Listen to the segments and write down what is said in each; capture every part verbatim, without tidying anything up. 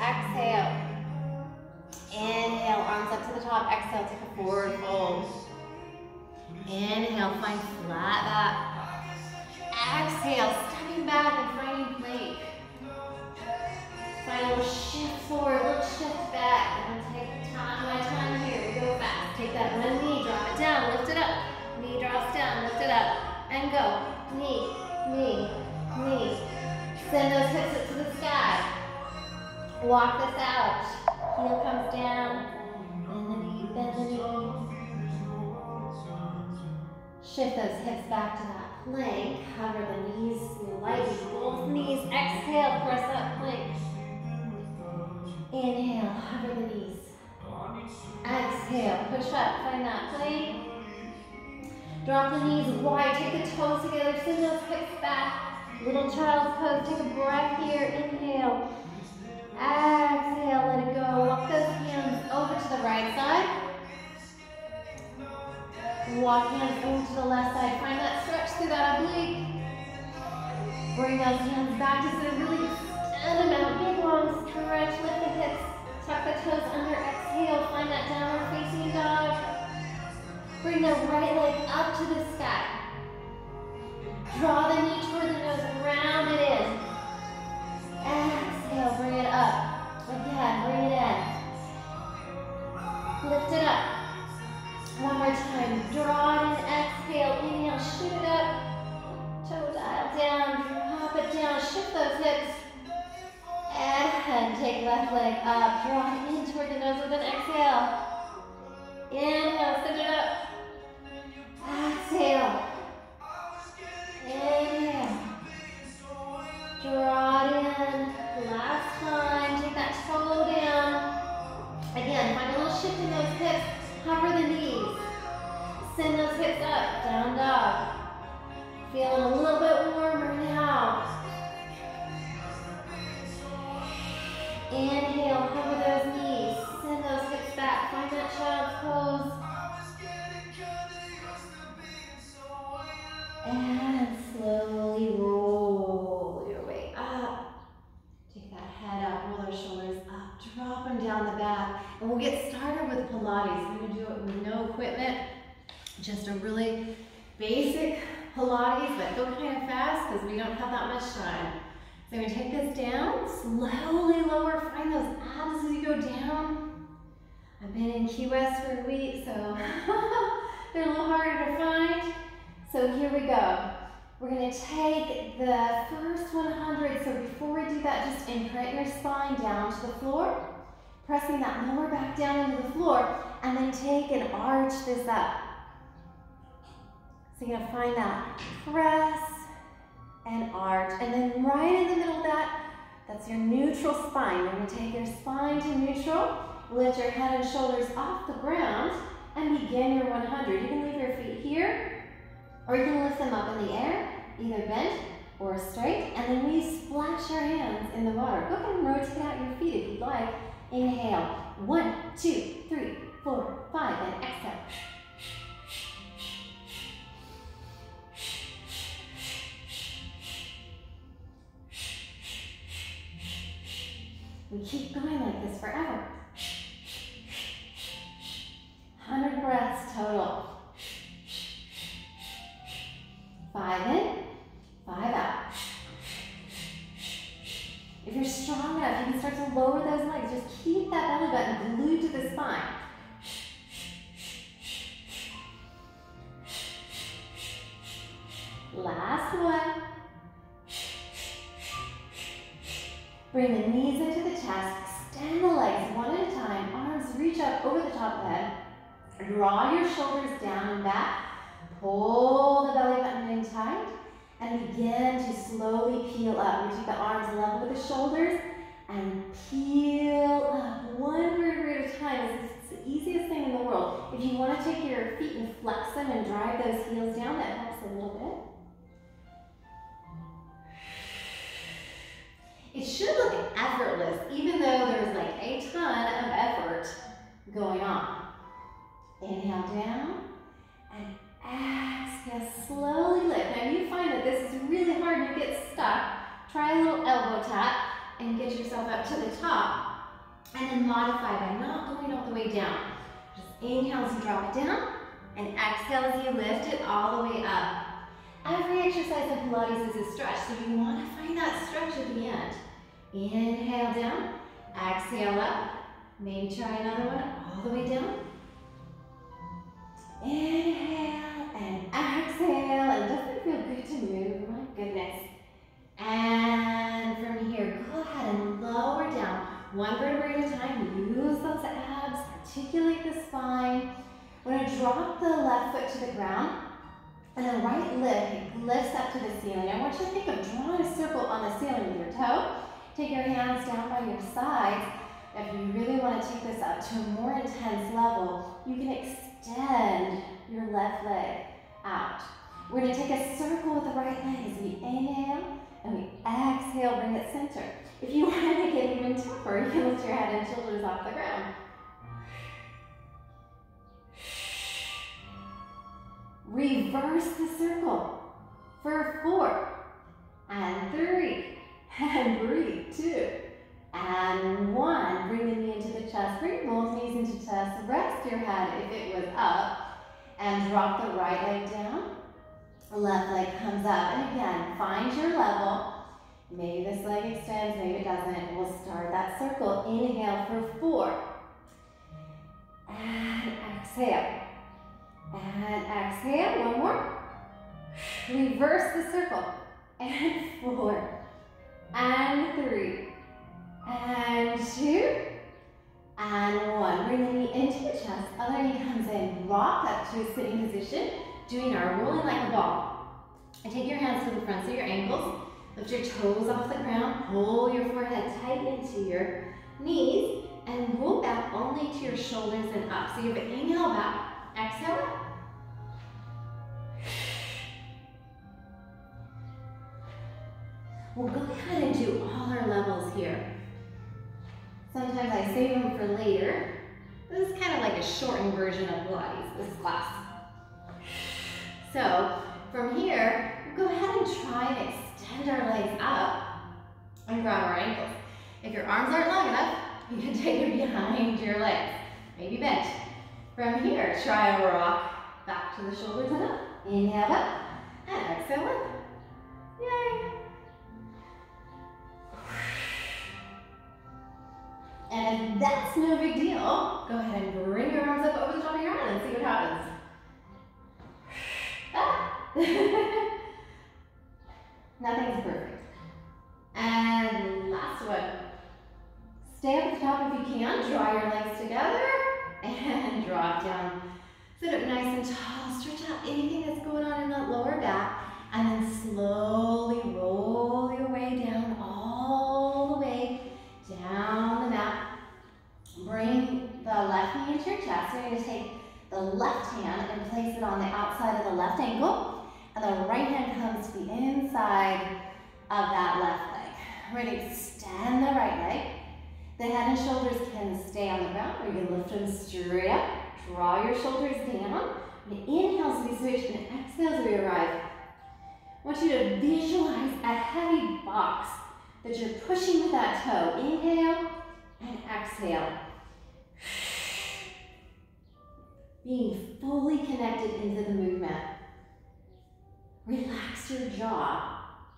exhale. Inhale, arms up to the top. Exhale, take a forward fold. Inhale, find flat back. Exhale, stepping back and finding plank. Find a little shift forward, little shift back. I'm gonna take time, my time here. We go fast. Take that one knee, drop it down, lift it up. Knee drops down, lift it up, and go. Knee, knee, knee. Send those hips up to the sky. Walk this out. Heel comes down. Bend the knee, bend the knee. Shift those hips back to that plank. Hover the knees slightly. Both knees. Exhale, press that plank. Inhale, hover the knees. Exhale, push up, find that plank. Drop the knees wide, take the toes together, send those hips back. Little child's pose, take a breath here, inhale. Exhale, let it go. Walk those hands over to the right side. Walk hands over to the left side. Find that stretch through that oblique. Bring those hands back, just gonna really extend them out. Big long stretch, lift the hips, tuck the toes under, exhale, find that downward facing dog. Bring the right leg up to the sky. Draw the knee toward the nose, round it in. Exhale, bring it up. Again, bring it in. Lift it up. One more time. Draw it in, exhale, inhale, shoot it up. Toe dial down, drop it down, shift those hips. And take left leg up. Draw it in toward the nose with an exhale. Inhale, send it up. Exhale. Inhale. Draw it in. Last time. Take that toe down. Again, find a little shift in those hips. Hover the knees. Send those hips up. Down dog. Feeling a little bit warmer now. Inhale, hover those knees. Send those hips back. Find that child's pose. And slowly roll your way up. Take that head up, roll those shoulders up. Drop them down the back. And we'll get started with Pilates. We're going to do it with no equipment. Just a really basic Pilates, but go kind of fast because we don't have that much time. So I'm going to take this down, slowly lower, find those abs as you go down. I've been in Key West for a week, so they're a little harder to find. So here we go. We're going to take the first one hundred, so before we do that, just imprint your spine down to the floor, pressing that lower back down into the floor, and then take and arch this up. So you're going to find that press and arch, and then right in the middle of that, that's your neutral spine. You're going to take your spine to neutral, lift your head and shoulders off the ground, and begin your one hundred. You can leave your feet here, or you can lift them up in the air, either bent or straight, and then we splash our hands in the water. Go ahead and rotate out your feet if you'd like. Inhale, one, two, three, four, five, and exhale. We keep going like this forever. one hundred breaths total. Five in, five out. If you're strong enough, you can start to lower those legs. Just keep that belly button glued to the spine. Last one. Bring the knees into the chest. Extend the legs one at a time. Arms reach up over the top of the head. Draw your shoulders down and back. Pull the belly button in tight and begin to slowly peel up. We take the arms level with the shoulders and peel up one vertebrae at a time. It's the easiest thing in the world. If you want to take your feet and flex them and drive those heels down, that helps a little bit. It should look effortless, even though there's like a ton of effort going on. Inhale down and exhale, slowly lift. Now you find that this is really hard, you get stuck. Try a little elbow tap and get yourself up to the top. And then modify by not going all the way down. Just inhale as you drop it down, and exhale as you lift it all the way up. Every exercise in Pilates is a stretch, so you want to find that stretch at the end. Inhale down, exhale up. Maybe try another one all the way down. Inhale and exhale, and doesn't it feel good to move? My goodness. And from here, go ahead and lower down. One vertebrae at a time. Use those abs, articulate the spine. We're going to drop the left foot to the ground, and the right leg lifts up to the ceiling. I want you to think of drawing a circle on the ceiling with your toe. Take your hands down by your sides. If you really want to take this up to a more intense level, you can extend your left leg out. We're going to take a circle with the right leg as we inhale and we exhale, bring it center. If you want to make it even tougher, you can lift your head and shoulders off the ground. Reverse the circle for four and three and breathe, two and one. Bring the knee into the chest, bring both knees into chest, rest your head if it was up, and drop the right leg down. The left leg comes up, and again, find your level. Maybe this leg extends, maybe it doesn't. We'll start that circle. Inhale for four. And exhale. And exhale, one more. Reverse the circle. And four. And three. And two. And one. Bring the knee into the chest. Other knee comes in. Rock up to a sitting position. Doing our rolling like a ball. And take your hands to the fronts of your ankles. Lift your toes off the ground. Pull your forehead tight into your knees. And roll back only to your shoulders and up. So you have an inhale back. Exhale up. We'll go ahead and do all our levels here. Sometimes I save them for later. This is kind of like a shortened version of Pilates, this class. So from here, we'll go ahead and try and extend our legs up and grab our ankles. If your arms aren't long enough, you can take it behind your legs, maybe bent. From here, try a rock back to the shoulders and up. Inhale up and exhale up. Yay! And if that's no big deal, go ahead and bring your arms up over the top of your head and see what happens. Ah. Nothing's perfect. And last one. Stay up at the top if you can. Draw your legs together and drop down. Sit up nice and tall. Stretch out anything that's going on in that lower back. And then slowly roll your way down all the way down the mat. Bring the left knee into your chest. You're going to take the left hand and place it on the outside of the left ankle. And the right hand comes to the inside of that left leg. We're going to extend the right leg. The head and shoulders can stay on the ground, or you can lift them straight up. Draw your shoulders down. And inhale as we switch, and exhale as we arrive. I want you to visualize a heavy box that you're pushing with that toe. Inhale and exhale. Being fully connected into the movement. Relax your jaw.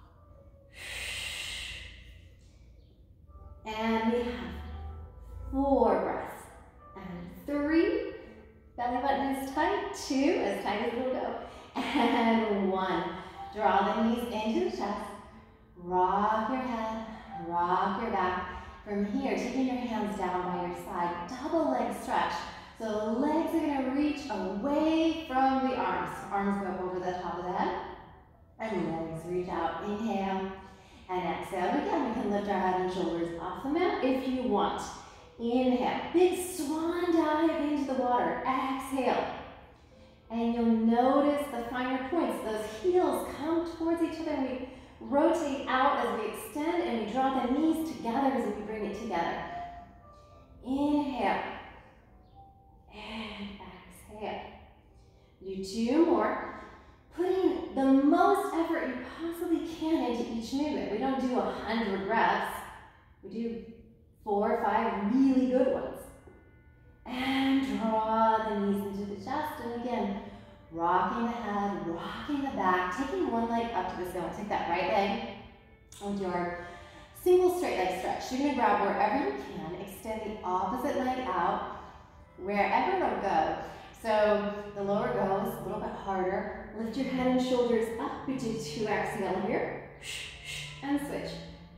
And we have four breaths. And three. Belly button is tight. Two, as tight as it'll go. And one. Draw the knees into the chest. Rock your head. Rock your back. From here, taking your hands down by your side. Double leg stretch. So the legs are going to reach away from the arms. Arms go up over the top of the head. And legs reach out. Inhale and exhale. Again, we can lift our head and shoulders off the mat if you want. Inhale. Big swan dive into the water. Exhale. And you'll notice the finer points. Those heels come towards each other. And we rotate out as we extend. And we draw the knees together as we bring it together. Inhale. And exhale. Do two more. Putting the most effort you possibly can into each movement. We don't do a hundred reps. We do Four or five really good ones. And draw the knees into the chest. And again, rocking the head, rocking the back, taking one leg up to the ceiling. Take that right leg with your single straight leg stretch. You're gonna grab wherever you can, extend the opposite leg out, wherever it'll go. So the lower goes a little bit harder. Lift your head and shoulders up. We do two exhale here. And switch.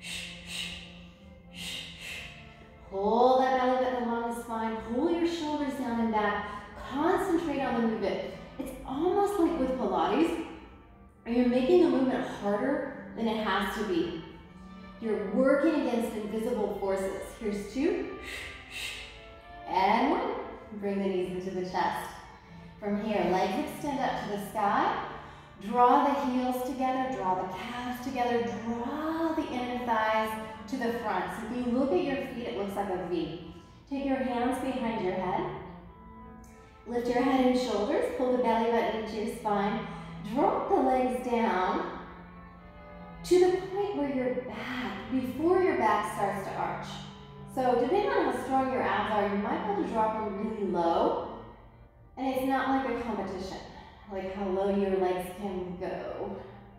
Hold that belly button along the spine. Pull your shoulders down and back. Concentrate on the movement. It's almost like with Pilates, you're making the movement harder than it has to be. You're working against invisible forces. Here's two. And one. Bring the knees into the chest. From here, legs extend up to the sky. Draw the heels together, draw the calves together, draw the inner thighs to the front. So if you look at your feet, it looks like a V. Take your hands behind your head. Lift your head and shoulders, pull the belly button into your spine. Drop the legs down to the point where your back, before your back starts to arch. So depending on how strong your abs are, you might be able to drop them really low. And it's not like a competition, like how low your legs can go.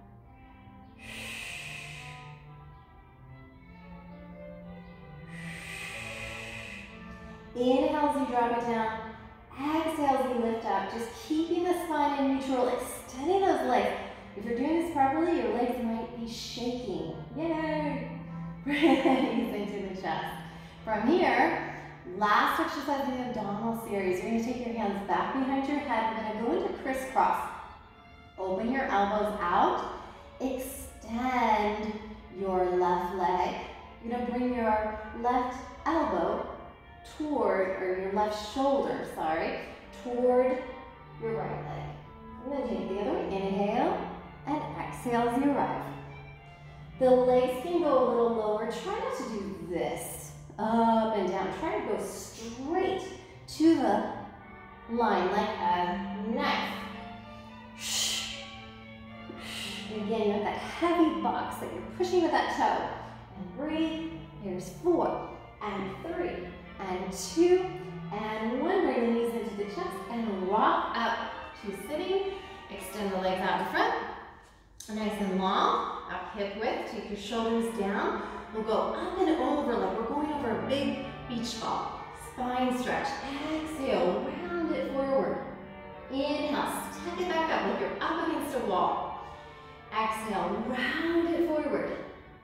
Inhale as you drop it down. Exhale as you lift up. Just keeping the spine in neutral, extending those legs. If you're doing this properly, your legs might be shaking. Yay! Breathe into the chest. From here, last exercise in the abdominal series, you're going to take your hands back behind your head. We're going to go into crisscross. Open your elbows out. Extend your left leg. You're going to bring your left elbow toward, or your left shoulder, sorry, toward your right leg. And then take the other way. Inhale and exhale as you arrive. The legs can go a little lower. Try not to do this. Up and down. Try to go straight to the line like a knife. And again, you have that heavy box that you're pushing with that toe. And breathe. Here's four, and three, and two, and one. Bring the knees into the chest and rock up to sitting. Extend the legs out in front. Nice and long. Up hip width. Take your shoulders down. We'll go up and over like we're going over a big beach ball. Spine stretch. Exhale, round it forward. Inhale, step it back up like you're up against a wall. Exhale, round it forward.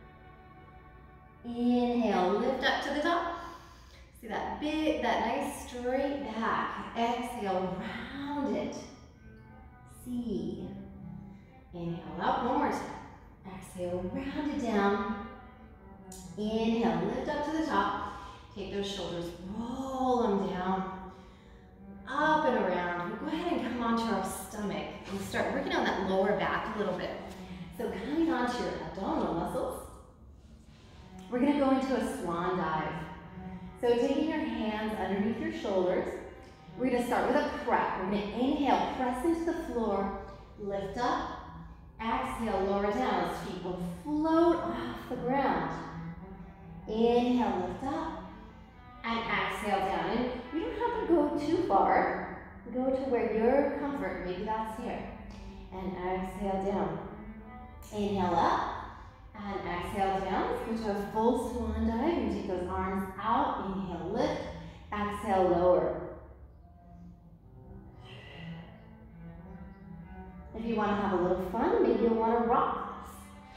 Inhale, lift up to the top. See that big, that nice straight back. Exhale, round it. See. Inhale up, one more time. Exhale, round it down. Inhale, lift up to the top. Take those shoulders, roll them down, up and around. We'll go ahead and come onto our stomach and start working on that lower back a little bit. So coming onto your abdominal muscles, we're gonna go into a swan dive. So taking your hands underneath your shoulders, we're gonna start with a prep. We're gonna inhale, press into the floor, lift up, exhale, lower down. As feet will float off the ground. Inhale, lift up, and exhale down. And you don't have to go too far. Go to where your comfort, maybe that's here. And exhale down. Inhale up, and exhale down. Let's go to a full swan dive. You take those arms out. Inhale, lift. Exhale, lower. If you want to have a little fun, maybe you'll want to rock this.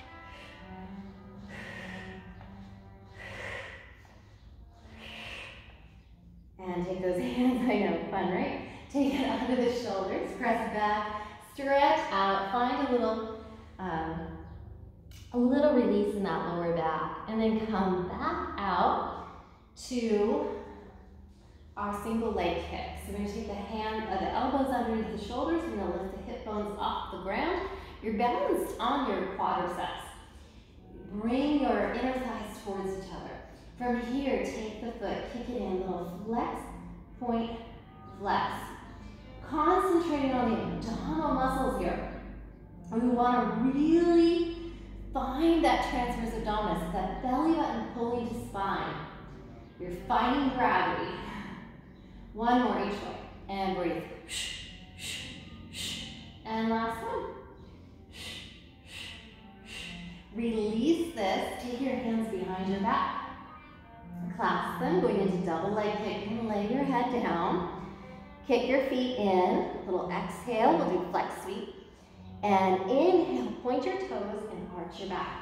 And take those hands, I know, fun, right? Take it under the shoulders, press back, stretch out, find a little, um, a little release in that lower back, and then come back out to our single leg kick. So we're gonna take the hand, uh, the elbows underneath the shoulders, we're gonna lift the hip bones off the ground. You're balanced on your quadriceps. Bring your inner thighs towards each other. From here, take the foot, kick it in, little flex, point, flex. Concentrating on the abdominal muscles here. We want to really find that transverse abdominis, that belly button pulling to spine. You're fighting gravity. One more each way. And breathe. And last one. Release this. Take your hands behind your back. Clasp them, going into double leg kick. Lay your head down. Kick your feet in. Little exhale. We'll do flex sweep. And inhale, point your toes and arch your back.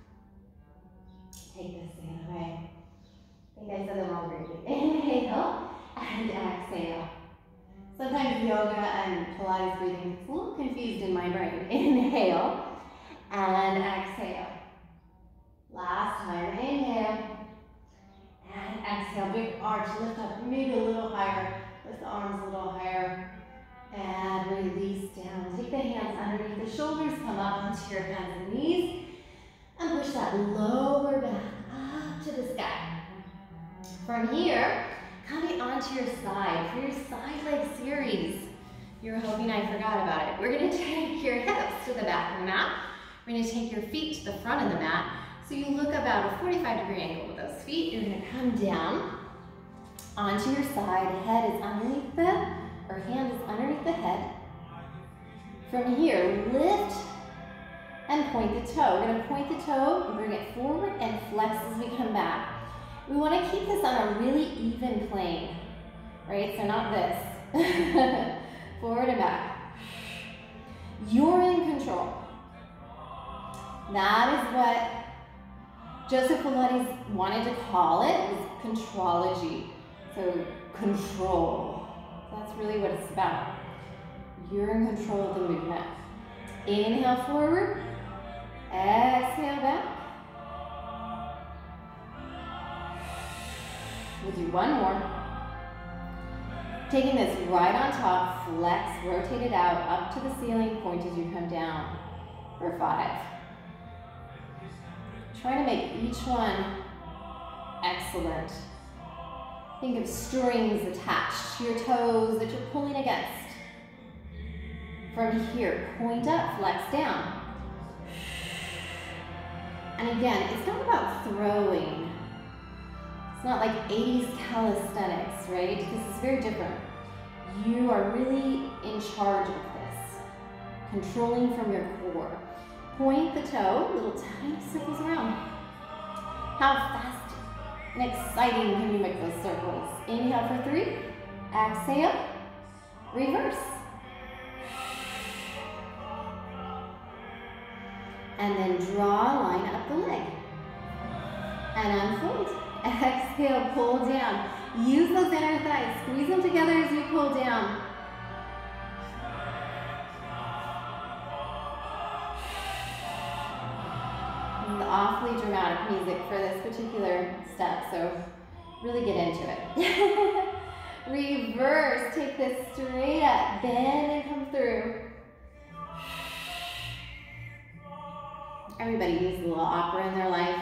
Take this the other way. I think I said the wrong word. Inhale and exhale. Sometimes yoga and Pilates breathing gets a little confused in my brain. Inhale and exhale. Last time, inhale and exhale. Big arch, lift up, maybe a little higher. Lift the arms a little higher. And release down. Take the hands underneath the shoulders, come up onto your hands and knees, and push that lower back up to the sky. From here, coming onto your side for your side leg series. You were hoping I forgot about it. We're gonna take your hips to the back of the mat. We're gonna take your feet to the front of the mat. So you look about a forty-five degree angle with those feet. You're gonna come down onto your side. Head is underneath the Our hand is underneath the head. From here, lift and point the toe. We're going to point the toe and bring it forward and flex as we come back. We want to keep this on a really even plane, right? So not this. Forward and back. You're in control. That is what Joseph Pilates wanted to call it, was contrology. So control. That's really what it's about. You're in control of the movement. Inhale forward. Exhale back. We'll do one more. Taking this right on top, flex, rotate it out, up to the ceiling, point as you come down for five. Try to make each one excellent. Think of strings attached to your toes that you're pulling against. From here, point up, flex down. And again, it's not about throwing. It's not like eighties calisthenics, right? This is very different. You are really in charge of this. Controlling from your core. Point the toe, little tiny circles around. How fast and exciting can you make those circles? Inhale for three, exhale, reverse. And then draw a line up the leg. And unfold. Exhale, pull down. Use those inner thighs. Squeeze them together as you pull down. This is awfully dramatic music for this particular step, so really get into it. Reverse. Take this straight up. Bend and come through. Everybody needs a little opera in their life.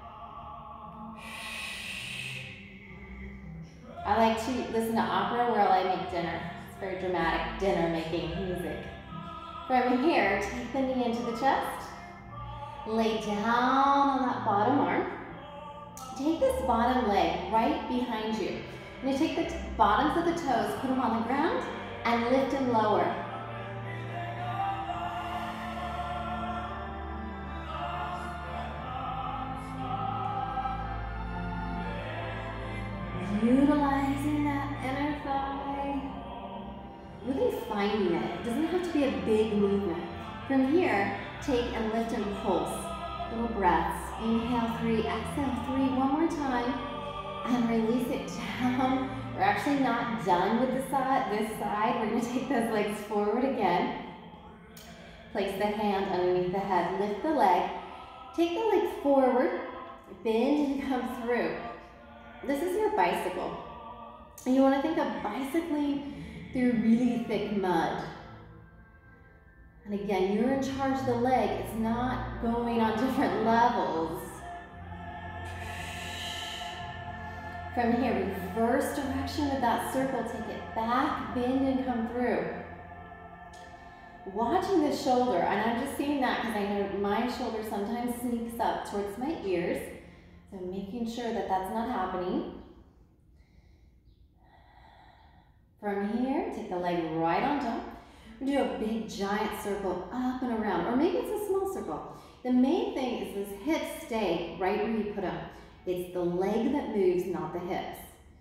I like to listen to opera while I make dinner. It's very dramatic dinner making music. From here, take the knee into the chest. Lay down on that bottom arm. Take this bottom leg right behind you. You're going to take the bottoms of the toes, put them on the ground, and lift and lower. Utilizing that inner thigh. Really finding it. It doesn't have to be a big movement. From here, take and lift and pulse. Little breaths. Inhale three, exhale three. One more time. And release it down. We're actually not done with the side, this side. We're going to take those legs forward again. Place the hand underneath the head. Lift the leg. Take the leg forward. Bend and come through. This is your bicycle. And you want to think of bicycling through really thick mud. And again, you're in charge of the leg. It's not going on different levels. From here, reverse direction of that circle. Take it back, bend, and come through. Watching the shoulder, and I'm just seeing that because I know my shoulder sometimes sneaks up towards my ears. So making sure that that's not happening. From here, take the leg right on top. We do a big giant circle up and around, or maybe it's a small circle. The main thing is this hips stay right where you put them. It's the leg that moves, not the hips.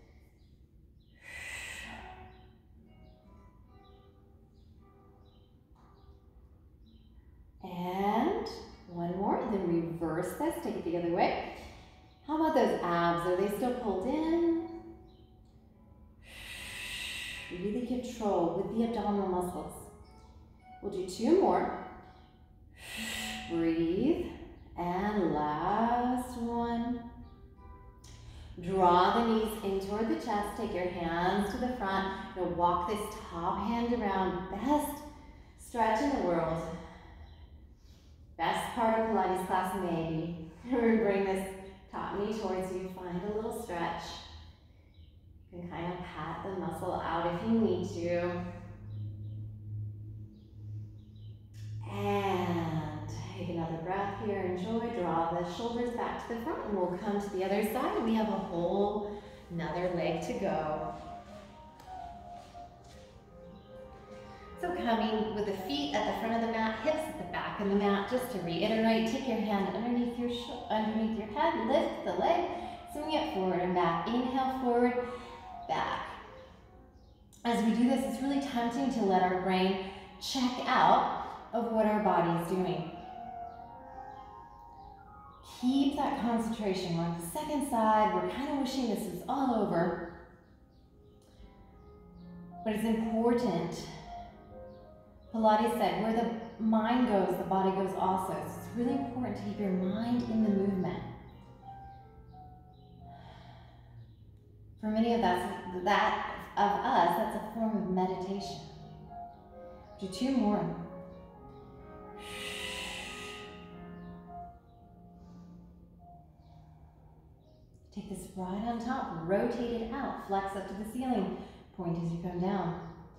And one more, then reverse this, take it the other way. How about those abs? Are they still pulled in? Really control with the abdominal muscles. We'll do two more. Breathe. And last one. Draw the knees in toward the chest. Take your hands to the front. Now walk this top hand around. Best stretch in the world. Best part of Pilates class maybe. Bring this top knee towards you. Find a little stretch. You can kind of pat the muscle out if you need to. And take another breath here. Enjoy. Draw the shoulders back to the front and we'll come to the other side. We have a whole another leg to go. So coming with the feet at the front of the mat, hips at the back of the mat. Just to reiterate, take your hand underneath your underneath your head, lift the leg, swing it forward and back. Inhale, forward, back. As we do this, it's really tempting to let our brain check out of what our body is doing. Keep that concentration. We're on the second side. We're kind of wishing this was all over. But it's important. Pilates said, where the mind goes, the body goes also. So it's really important to keep your mind in the movement. For many of us, that of us, that's a form of meditation. Do two more. Take this right on top, rotate it out, flex up to the ceiling, point as you come down.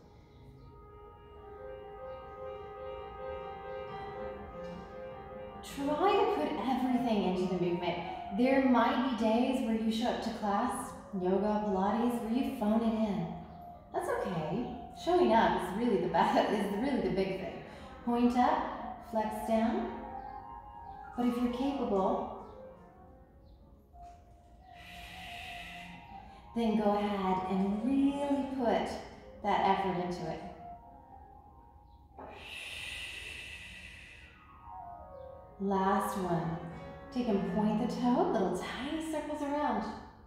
Try to put everything into the movement. There might be days where you show up to class, yoga, Pilates, where you phone it in. That's okay. Showing up is really the best, is really the big thing. Point up, flex down. But if you're capable, then go ahead and really put that effort into it. Last one. Take and point the toe, little tiny circles around.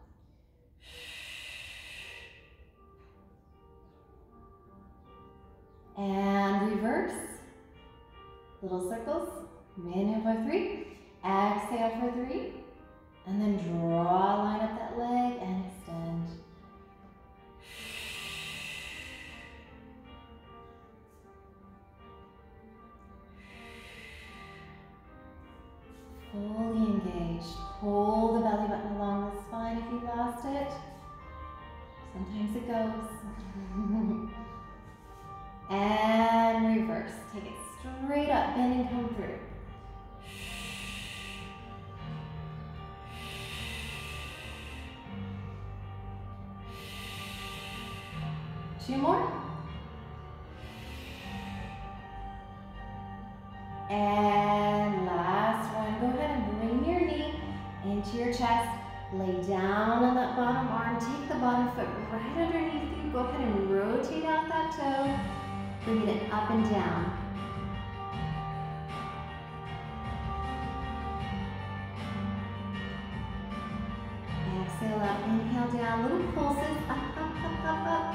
And reverse. Little circles. Inhale for three. Exhale for three. And then draw, line up that leg and extend. Fully engaged. Pull the belly button along the spine if you lost it. Sometimes it goes. And reverse. Take it straight up, bend and come through. Two more. And last one. Go ahead and bring your knee into your chest. Lay down on that bottom arm. Take the bottom foot right underneath you. Go ahead and rotate out that toe. Bring it up and down. Exhale out. Inhale down. Little pulses. Up, up, up, up, up.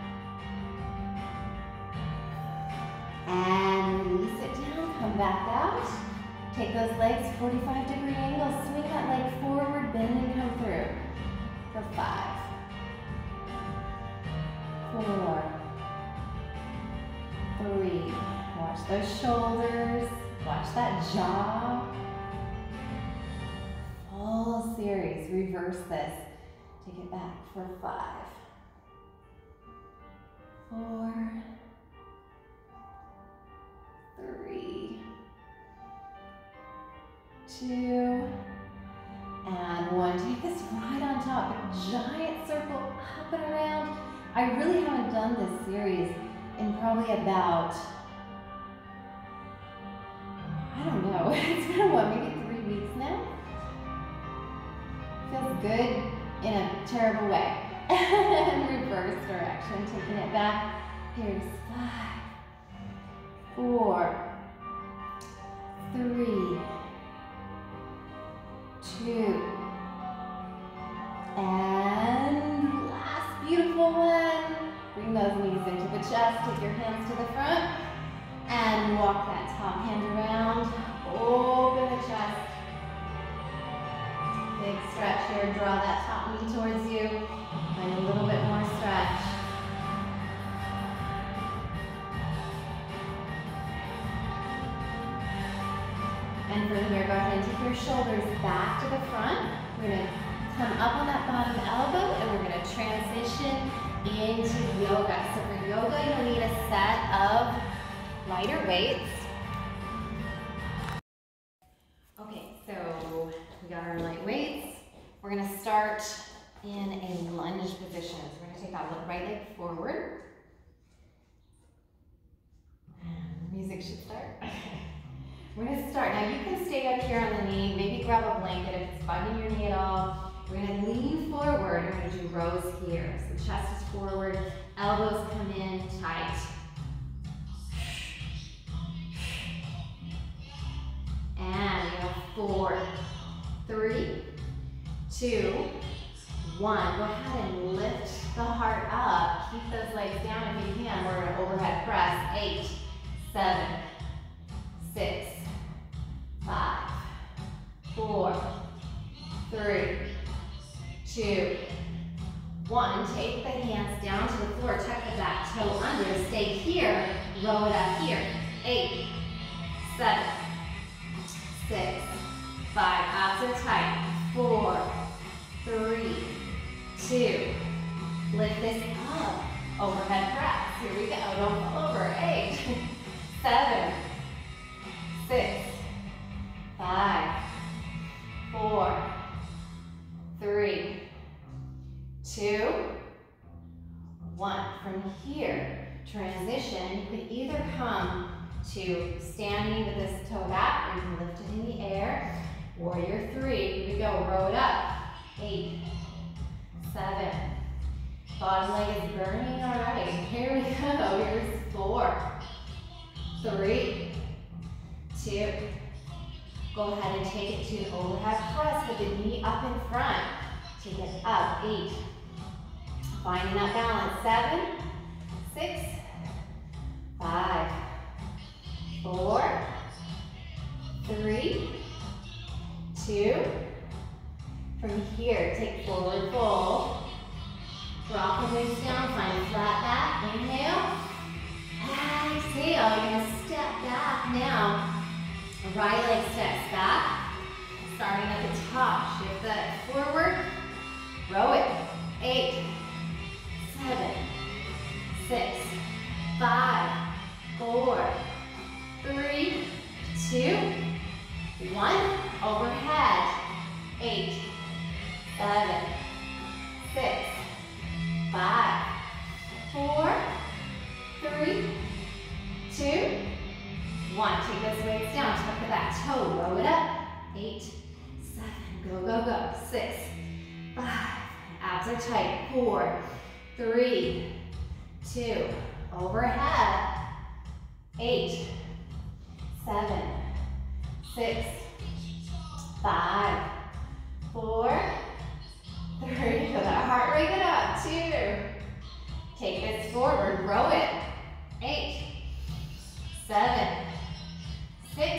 And release it down, come back out. Take those legs, forty-five degree angle, swing that leg forward, bend and come through. For five, four, three. Watch those shoulders, watch that jaw. Full series, reverse this. Take it back for five, four, three, two, and one. Take this right on top, a giant circle up and around. I really haven't done this series in probably about, I don't know, it's been what, maybe three weeks now? Feels good in a terrible way. Reverse direction, taking it back. Here's five, four, three, two, and last beautiful one. Bring those knees into the chest, take your hands to the front, and walk that top hand around. Open the chest. Big stretch here, draw that top knee towards you. Find a little bit more stretch. And from here, go ahead and take your shoulders back to the front. We're gonna come up on that bottom elbow and we're gonna transition into yoga. So for yoga, you'll need a set of lighter weights. Okay, so we got our light weights. We're gonna start in a lunge position. So we're gonna take that right leg forward. And the music should start. We're gonna start. Now you can stay up here on the knee, maybe grab a blanket if it's bugging your knee at all. We're gonna lean forward. We're gonna do rows here. So chest is forward, elbows come in tight. And we go four, three, two, one. Go ahead and lift the heart up. Keep those legs down if you can. We're gonna overhead press. Eight, seven, six, five, four, three, two, one. Take the hands down to the floor. Tuck the back toe under. Stay here. Roll it up here. Eight, seven, six, five. Abs are tight. Four, three, two. Lift this up. Overhead press. Here we go. Don't fall over. Eight, seven, six, five, four, three, two, one. From here, transition. You could either come to standing with this toe back, or you can lift it in the air. Warrior three. Here we go. Row it up. Eight, seven. Bottom leg is burning already. Here we go. Here's four, three, two. Go ahead and take it to an overhead press with the knee up in front. Take it up. Eight. Finding that balance. Seven, six, five, four, three, two. From here, take forward fold. Drop the waist down, find a flat back. Inhale. Exhale. You're going to step back now. Right leg steps back. Starting at the top. Shift that forward. Row it. Eight, seven, six, five, four, three, two, one. Overhead. Eight, seven, six, five, four, three, two, one. Take those weights down. Tuck the back toe. Row it up. Eight, seven. Go, go, go. Six, five. Abs are tight. Four, three, two. Overhead. Eight, seven, six, five, four, three. Feel that heart rate get up. Two. Take this forward. Row it. Eight, seven, six,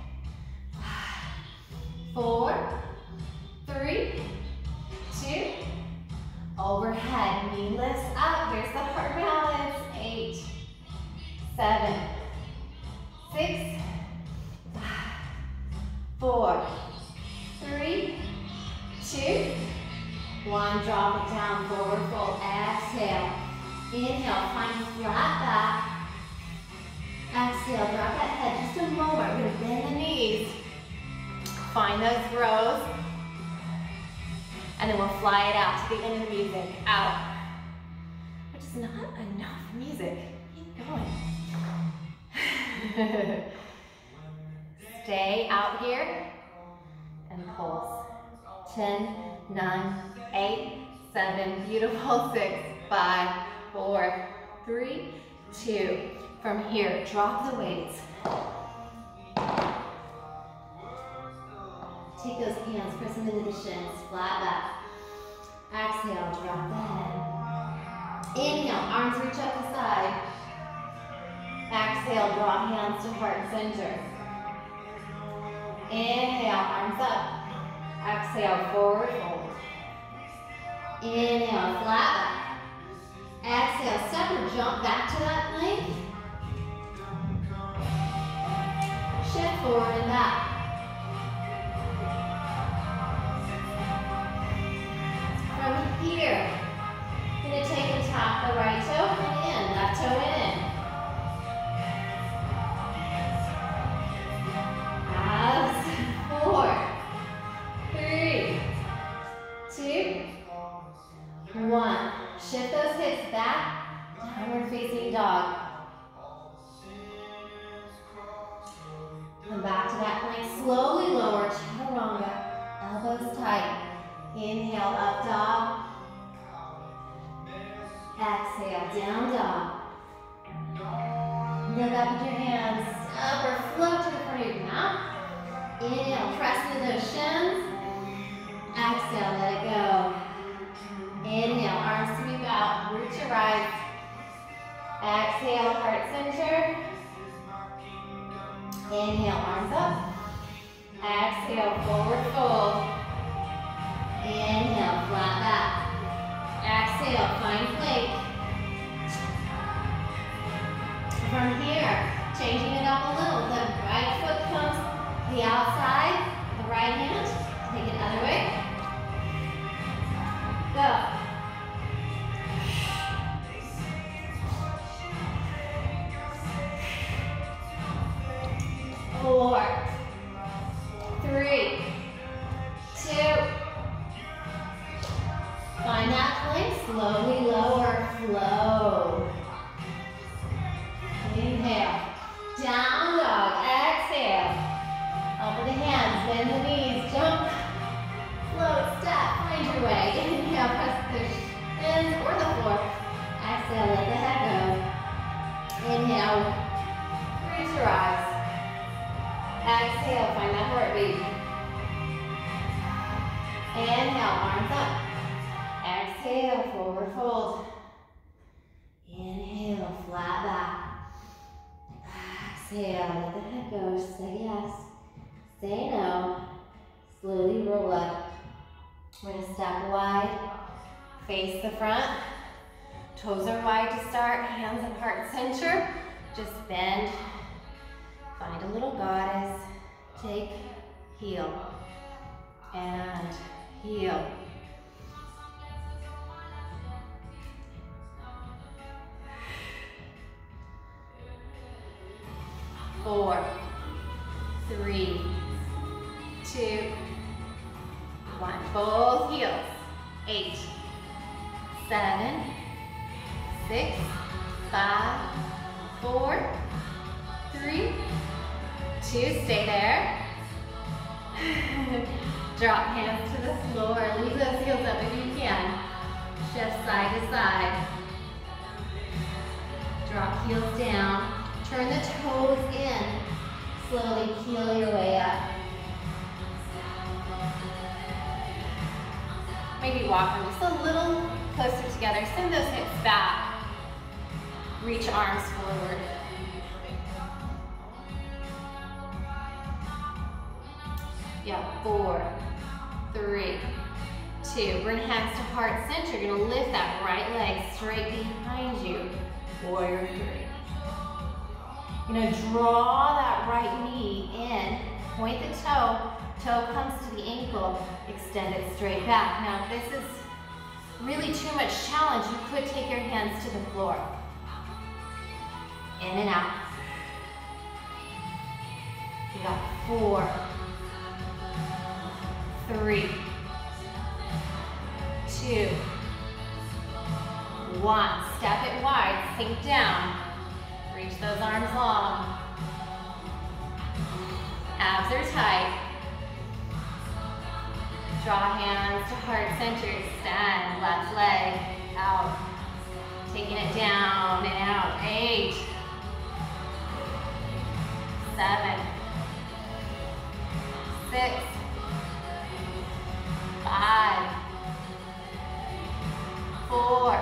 five, four, three, two. Overhead. Knee lifts up. Here's the heart balance. Eight, seven, six, five, four, three, two, one. Drop it down. Forward fold. Exhale. Inhale. Find flat back. Exhale. Drop that head just a moment. We're going to bend the knees. Find those rows. And then we'll fly it out to the end of the music. Out. Which is just not enough music. Keep going. Stay out here and pulse. ten, nine, eight, seven, beautiful, six, five, four, three, two. From here, drop the weights. Take those hands, press them into the shins, flat back. Exhale, drop the head. Inhale, arms reach up the side. Exhale, draw hands to heart center. Inhale, arms up. Exhale, forward fold. Inhale, flat back. Exhale, step or jump back to that plank. Shift forward and back. From here, I'm going to take and tap the right toe and in, left toe in. Abs, four, three, two, one. Shift those hips back, downward facing dog. Come back to that plank, slowly lower, chaturanga, elbows tight. Inhale, up dog. Exhale, down dog. Look up with your hands, up or float to the front of your mat. Inhale, press into those shins. Exhale, let it go. Inhale, arms sweep out, root to rise. Exhale, heart center. Inhale, arms up. Exhale, forward fold. Inhale, flat back. Exhale, find plank. From here, changing it up a little. The right foot comes to the outside, the right hand. Take it the other way. Go. Four, three, two. Find that plank, slowly lower, flow. Inhale, down dog, exhale. Up with the hands, bend the knees, jump, float, step, find your way. Inhale, press the shins or the floor. Exhale, let the head go. Inhale, reach your eyes. Exhale, find that heartbeat. Inhale, arms up. Exhale, forward fold. Inhale, flat back. Exhale, let the head go. Say yes. Say no. Slowly roll up. We're going to step wide. Face the front. Toes are wide to start. Hands at heart center. Just bend. Find a little goddess. Take, heel, and heel. Four, three, two, one. Both heels. Eight, seven, six, five, four, three, two. Stay there. Drop hands to the floor. Leave those heels up if you can. Shift side to side. Drop heels down. Turn the toes in. Slowly peel your way up. Maybe walk them just a little closer together. Send those hips back. Reach arms forward. Yeah, four, three, two. Bring hands to heart center. You're gonna lift that right leg straight behind you. Warrior three. You're gonna draw that right knee in. Point the toe. Toe comes to the ankle. Extend it straight back. Now, if this is really too much challenge, you could take your hands to the floor. In and out. You got four, three, two, One, step it wide, sink down. Reach those arms long. Abs are tight. Draw hands to heart center, extend, left leg out. Taking it down and out. Eight, seven, six, five, four,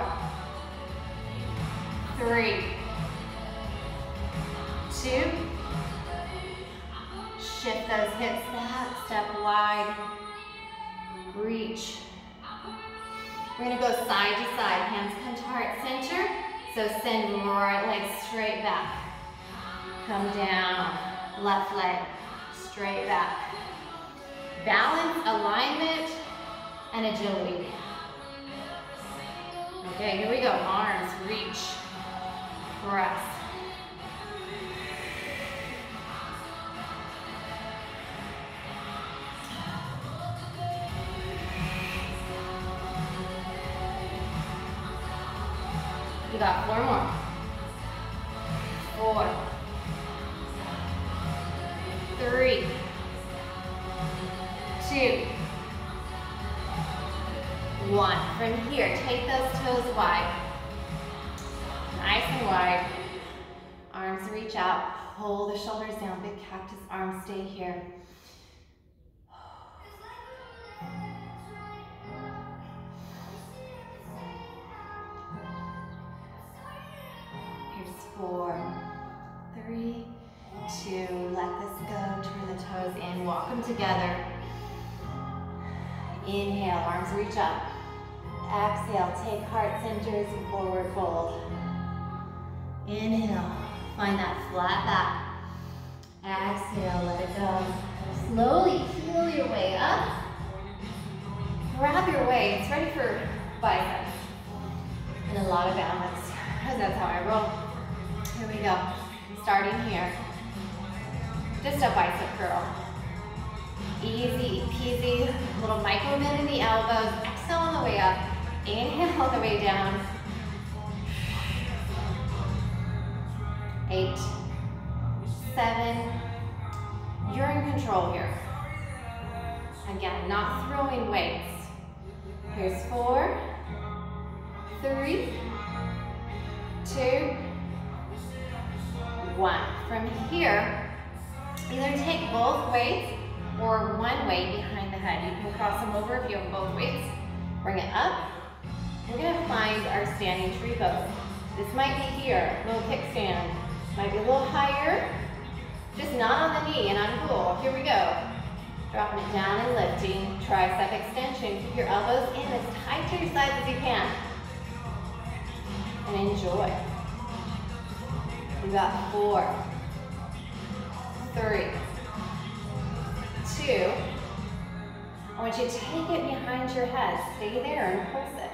three, two. Shift those hips back, step wide, reach. We're gonna go side to side, hands come to heart center. So send right leg straight back. Come down, left leg, straight back. Balance, alignment, and agility. Okay, here we go, arms, reach, press. You got four more. Four. Three. Two. One. From here, take those toes wide. Nice and wide. Arms reach out. Pull the shoulders down. Big cactus arms stay here. Four, three, two, let this go, turn the toes in, walk them together. Inhale, arms reach up. Exhale, take heart centers and forward fold. Inhale, find that flat back. Exhale, let it go. Slowly feel your way up. Grab your weights, ready for biceps. And a lot of balance, because that's how I roll. Here we go, starting here. Just a bicep curl. Easy peasy, little micro bend in the elbows. Exhale on the way up, inhale on the way down. Eight, seven, you're in control here. Again, not throwing weights. Here's four, three, two, one. From here, either take both weights or one weight behind the head. You can cross them over if you have both weights. Bring it up. We're gonna find our standing tree pose. This might be here, a little kickstand. Might be a little higher, just not on the knee, and I'm cool. Here we go. Dropping it down and lifting. Tricep extension. Keep your elbows in as tight to your sides as you can. And enjoy. We got four, three, two. I want you to take it behind your head. Stay there and pulse it.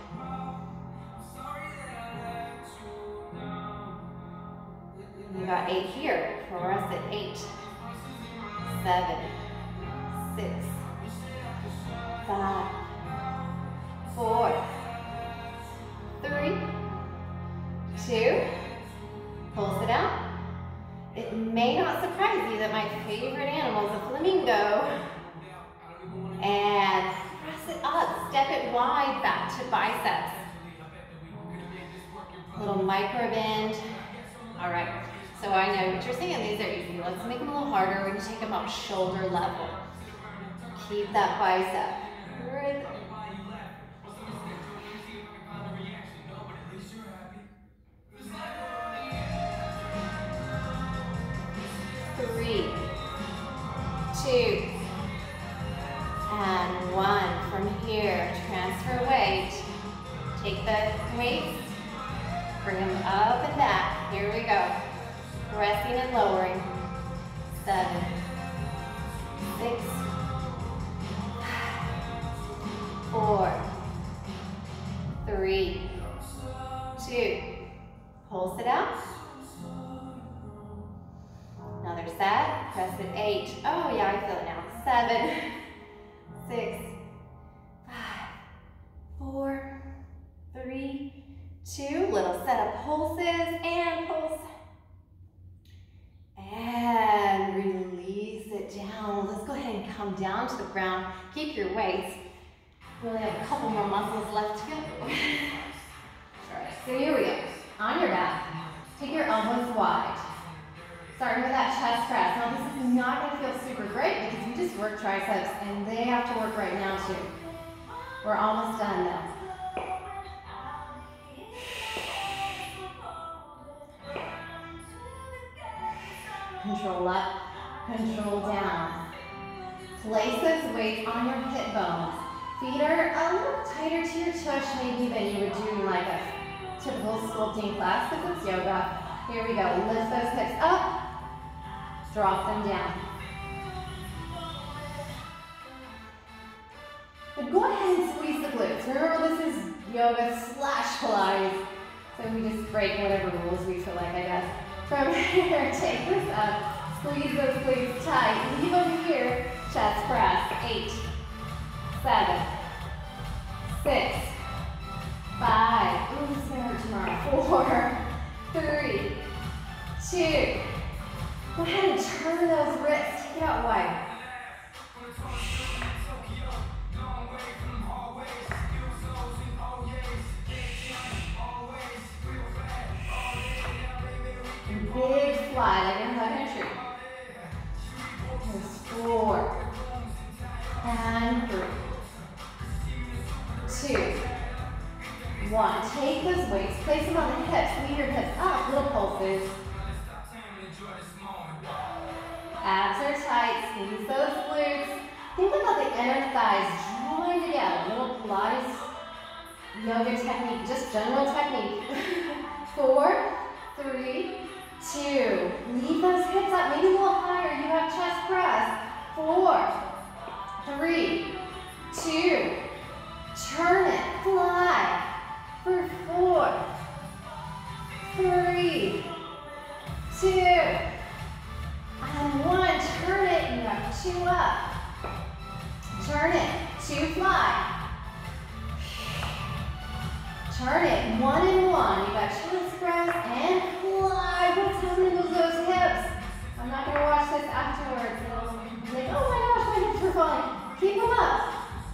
We got eight here. Press it. Eight, seven, six, five, four, three, two. Pulse it out. It may not surprise you that my favorite animal is a flamingo. And press it up. Step it wide back to biceps. Little micro bend. All right. So I know what you're saying. These are easy. Let's make them a little harder. We're going to take them up shoulder level. Keep that bicep right there. Three, two, and one. From here, transfer weight. Take the weights, bring them up and back. Here we go. Pressing and lowering. Seven, six, four, three, two. Pulse it out. Another set. Press it. Eight. Oh yeah, I feel it now. Seven, six, five, four, three, two, little set of pulses, and pulse. And release it down. Let's go ahead and come down to the ground. Keep your weights. We only have a couple more muscles left to go. All right, so here we go. On your back, take your elbows wide. Starting with that chest press. Now this is not going to feel super great because you just worked triceps and they have to work right now too. We're almost done though. Control up, control down. Place those weights on your hip bones. Feet are a little tighter to your tush maybe than you would do in like a typical sculpting class because it's yoga. Here we go. Lift those hips up. Drop them down. But go ahead and squeeze the glutes. Remember, this is yoga slash Pilates, so we just break whatever rules we feel like, I guess. From here, take this up. Squeeze those glutes tight. Leave over here. Chest press. Eight, seven, six, five. Ooh, this is gonna hurt tomorrow. Four, three, two. Go ahead and turn those wrists. Take it out wide. Big fly, like you're hugging a tree. There's four. And three. Two. One. Take those weights, place them on the hips, leave your hips up, little pulses. Abs are tight, squeeze those glutes. Think about the inner thighs joined together. Little Pilates yoga technique, just general technique. Four, three, two. Leave those hips up, maybe a little higher. You have chest press. Four, three, two. Turn it, fly. For four, three, two. And one, turn it, you have two up. Turn it, two fly. Turn it, one and one. You got chest press and fly. What's happening with those hips? I'm not gonna watch this afterwards. It'll be like, oh my gosh, my hips are falling. Keep them up.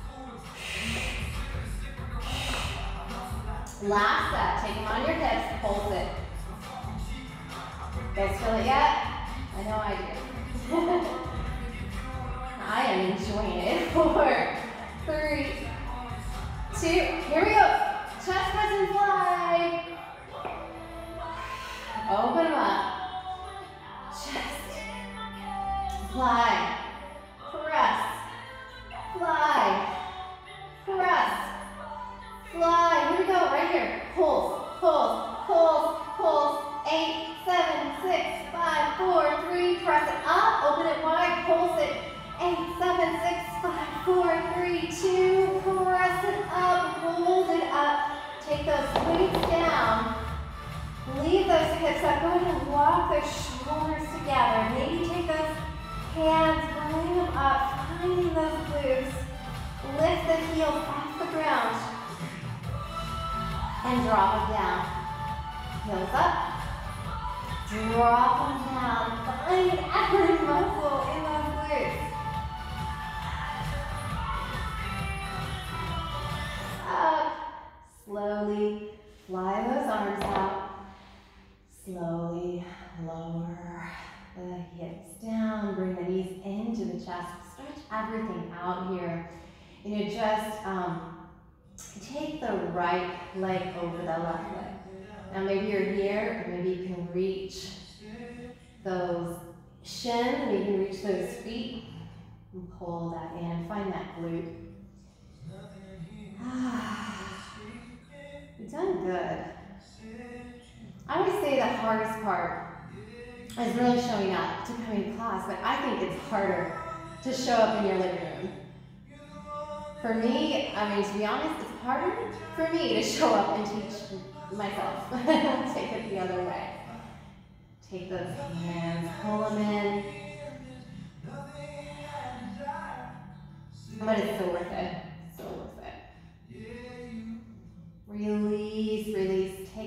Last set, take them on your hips, pulse it. You guys feel it yet? I know I do. I am enjoying it. Four, three, two, here we go. Chest press and fly. Open them up. Chest, fly, press, fly, press, fly. Here we go, right here. Pulse, pulse, pulse, pulse. Eight, seven, six, five, four, three. Press it up. Open it wide. Pulse it. Eight, seven, six, five, four, three, two. Press it up. Hold it up. Take those weights down. Leave those hips up. Go ahead and walk those shoulders together. Maybe take those hands, bring them up, finding those glutes. Lift the heels off the ground. And drop them down. Heels up. Drop them down. Find every muscle in those glutes. Up. Slowly fly those arms out. Slowly lower the hips down. Bring the knees into the chest. Stretch everything out here. And you just um, take the right leg over the left leg. Now maybe you're here, or maybe you can reach those shins, and you can reach those feet, and pull that in. Find that glute. You've done good. I always say the hardest part is really showing up to coming to class, but I think it's harder to show up in your living room. For me, I mean, to be honest, it's harder for me to show up and teach myself. Take it the other way. Take those hands, pull them in. But it's so worth it. So worth it. Release, release.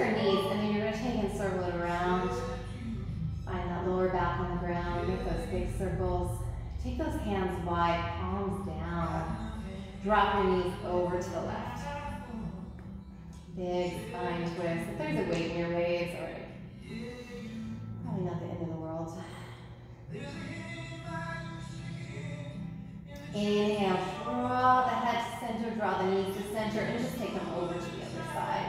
our knees, and then you're going to take and circle it around. Find that lower back on the ground. Make those big circles. Take those hands wide, palms down. Drop your knees over to the left. Big spine twist. If there's a weight in your way, it's alright. Probably not the end of the world. Inhale, draw the head to center, draw the knees to center, and just take them over to the other side.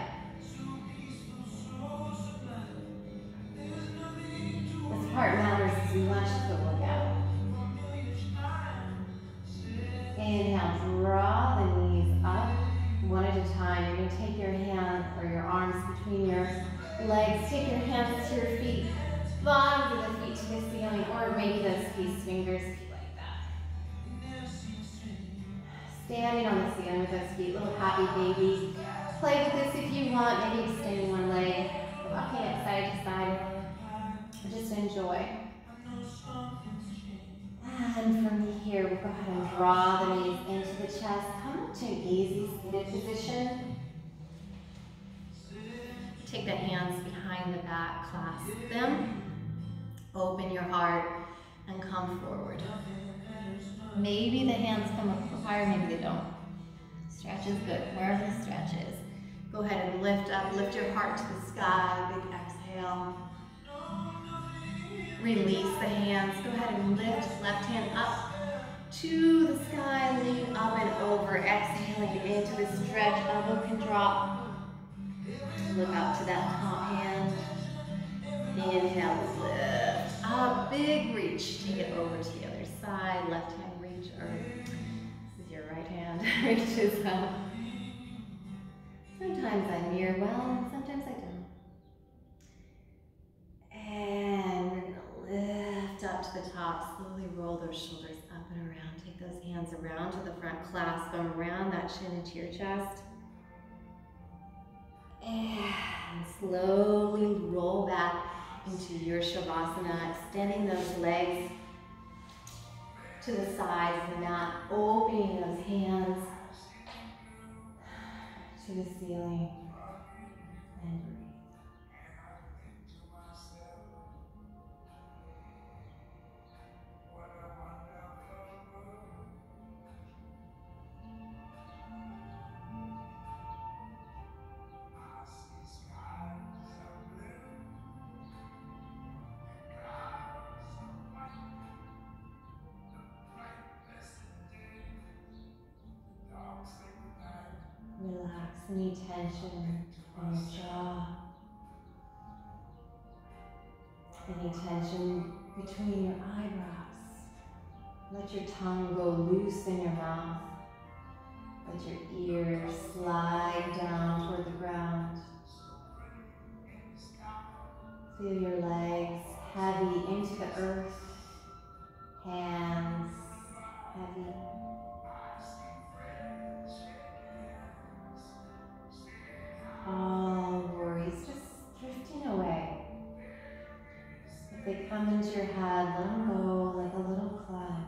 This part matters as much as the workout. Inhale, draw the knees up one at a time. You're going to take your hand or your arms between your legs. Take your hands to your feet, bottoms of the feet to the ceiling, or maybe those peace fingers if you like that. Standing on the ceiling with those feet, little happy babies. Play with this if you want, maybe extending one leg, walking it side to side. Just enjoy. And from here, we'll go ahead and draw the knees into the chest. Come up to an easy seated position. Take the hands behind the back, clasp them. Open your heart and come forward. Maybe the hands come up higher, maybe they don't. Stretch is good, wherever the stretch is. Go ahead and lift up, lift your heart to the sky, big exhale. Release the hands, go ahead and lift left hand up to the sky, lean up and over, exhaling into the stretch, elbow can drop. Look up to that top hand. Inhale, lift up, big reach. Take it over to the other side, left hand reach, or this is your right hand, reaches up. Sometimes I mirror well, and sometimes I don't. And we're gonna lift up to the top, slowly roll those shoulders up and around. Take those hands around to the front, clasp them around that chin into your chest. And slowly roll back into your Shavasana, extending those legs to the sides of the mat, opening those hands to the ceiling, and breathe. Relax any tension in your jaw, any tension between your eyebrows. Let your tongue go loose in your mouth. Let your ears slide down toward the ground. Feel your legs heavy into the earth, hands heavy. All worries just drifting away. If they come into your head, let them go like a little cloud.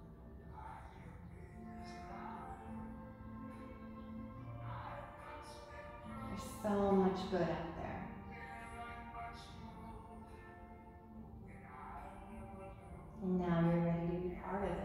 There's so much good out there. And now you're ready to be part of it.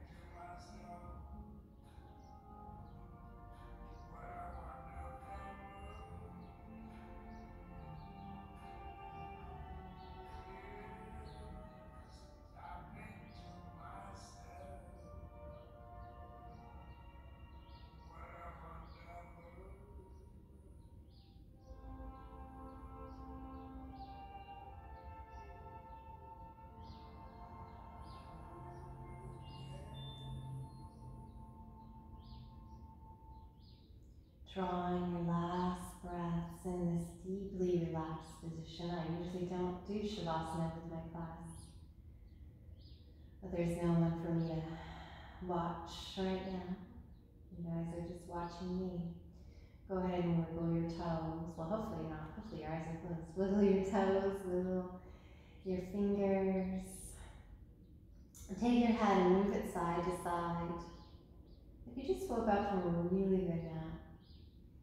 Drawing your last breaths in this deeply relaxed position. I usually don't do Shavasana with my class, but there's no one for me to watch right now. You guys are just watching me. Go ahead and wiggle your toes. Well, hopefully not. Hopefully your eyes are closed. Wiggle your toes, wiggle your fingers. And take your head and move it side to side. If you just woke up from a really good nap,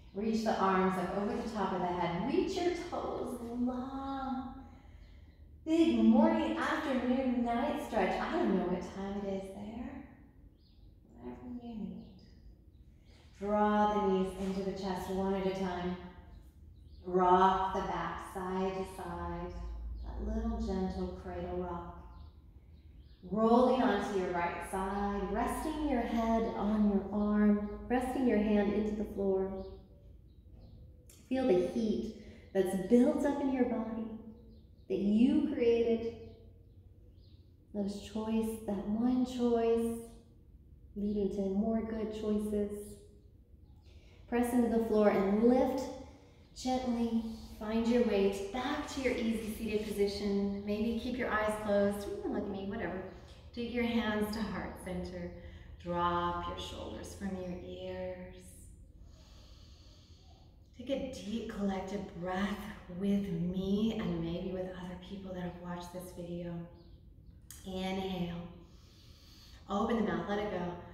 Reach the arms up over the top of the head. Reach your toes long. Big morning, afternoon, night stretch. I don't know what time it is there. Whatever you need. Draw the knees into the chest one at a time. Rock the back side to side. That little gentle cradle rock. Rolling onto your right side, resting your head on your arm, resting your hand into the floor. Feel the heat that's built up in your body that you created. Those choice, that one choice leading to more good choices. Press into the floor and lift gently. Find your weight back to your easy seated position. Maybe keep your eyes closed. You can look at me, whatever. Take your hands to heart center. Drop your shoulders from your ears. Take a deep collective breath with me and maybe with other people that have watched this video. Inhale. Open the mouth, let it go.